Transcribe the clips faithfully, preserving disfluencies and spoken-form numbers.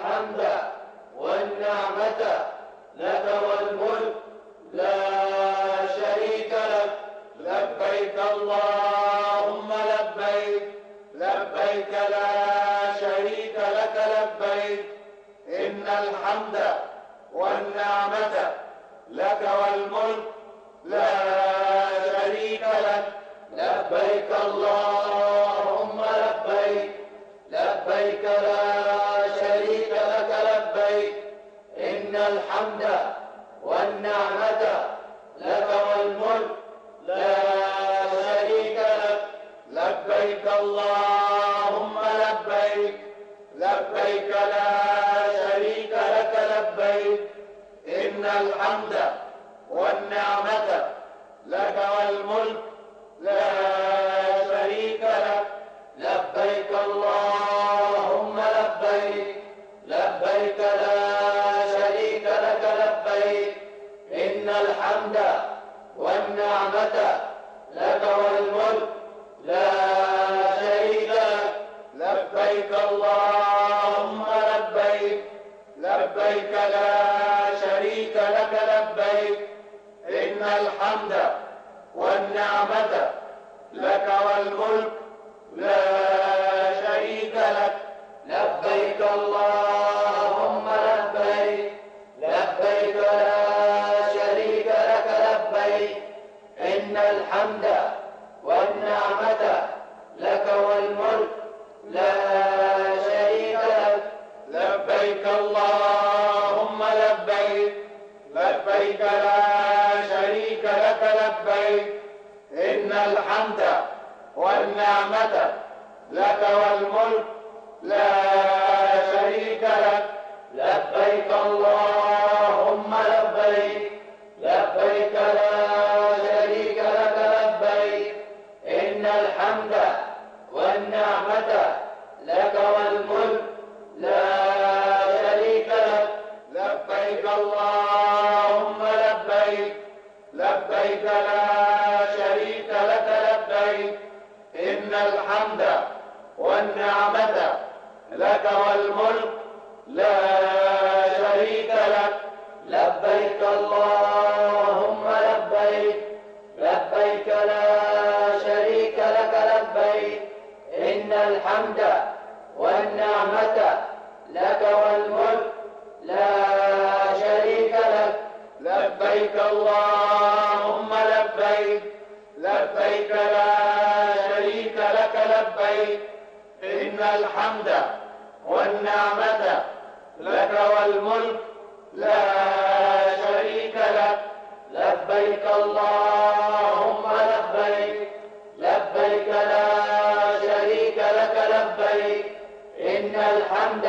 الحمد والنعمة لك والملك لا شريك لك. لبيك اللهم لبيك، لبيك لا شريك لك لبيك. إن الحمد والنعمة لك والملك لا شريك لك. لبيك اللهم لبيك، لبيك لا شريك لك لبيك. إن الحمد والنعمة لك والملك لا شريك لك. لبيك اللهم لبيك، لبيك لا شريك لك لبيك. إن الحمد والنعمة لك والملك لا شريك لك. لبيك اللهم لبيك، لبيك لا شريك لك لبيك. إن الحمد والنعمة لك والملك لا شريك لك. لبيك اللهم لبيك، لبيك لا شريك لك لبيك. إن الحمد والنعمة لك والملك لا شريك لك. لبيك اللهم لبيك، لبيك لا شريك لك لبيك. إن الحمد والنعمة لك والملك لا شريك لك. لبيك اللهم لبيك، لبيك لا شريك لك لبيك. إن الحمد والنعمة لك والملك لا شريك لك. لبيك اللهم لبيك، لبيك لا شريك لك لبيك. إن الحمد والنعمة لك والملك لا شريك لك. لبيك اللهم لبيك، لبيك لا شريك لك لبيك. إن الحمد والنعمة لك والملك لا شريك لك. لبيك اللهم لبيك، لبيك لا شريك لك لبيك. إن الحمد والنعمة لك والملك لا شريك لك. لبيك اللهم لبيك، لبيك لا شريك لك لبيك. إن الحمد والنعمة لك والملك لا شريك لك. لبيك اللهم لبيك، لبيك لا شريك لك لبيك. إن الحمد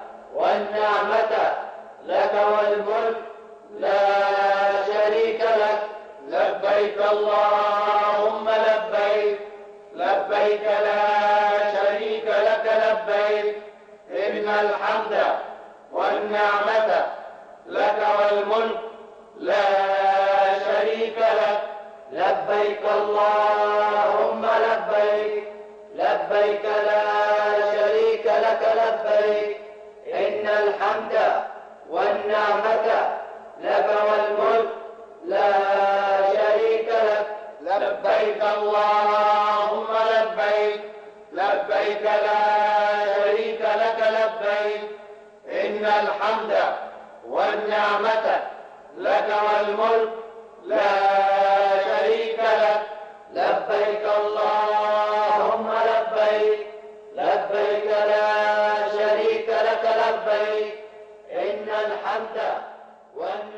والنعمة لك والملك لا شريك لك. لبيك اللهم لبيك، لبيك لا شريك لك لبيك. إن الحمد والنعمة لك والملك لا شريك لك. لبيك اللهم لبيك، لبيك لا شريك لك لبيك. إن الحمد والنعمة لك والملك لا شريك لك. لبيك اللهم لبيك، لبيك لا شريك لك لبيك. إن الحمد والنعمة لك والملك لا شريك لك. لبيك اللهم لبيك، لبيك لا شريك لك لبيك. إن الحمد والنعمة